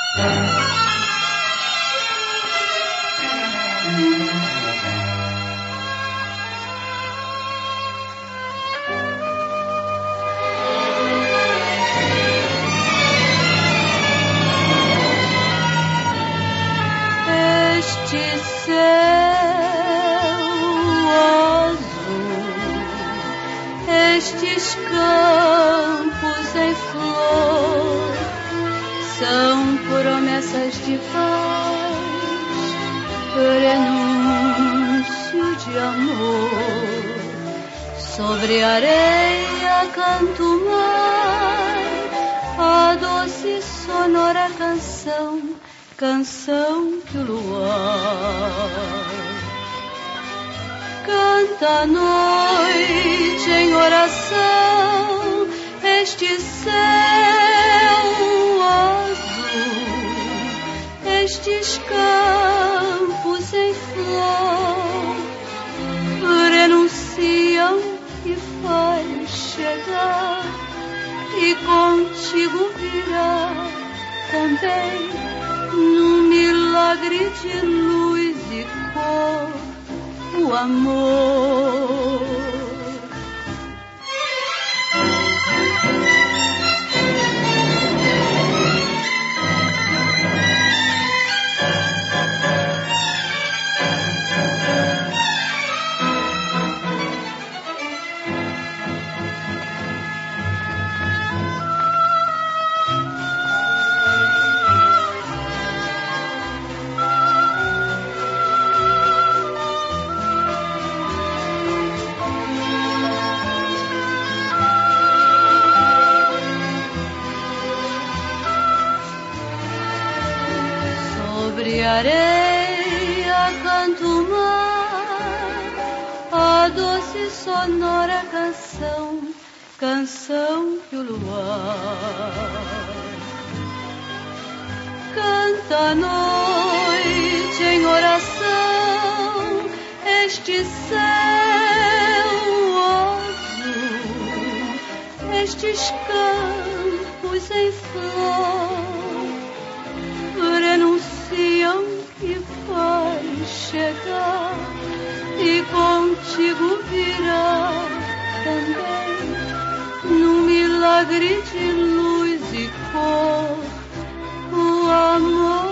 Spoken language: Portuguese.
Estes campos em flor são promessas de paz, prenúncio de amor. Sobre a areia canta o mar, a doce sonora canção, canção do luar. Canta a noite em oração, este céu azul, estes campos em flor, renunciam e vai chegar, e contigo virá também, num milagre de luz e cor, o amor. Sobre a areia canta o mar, a doce sonora canção, canção do luar. Canta a noite em oração, este céu azul, estes campos em flor, renunciam e vai chegar, e contigo virá também, num milagre de luz e cor, o amor.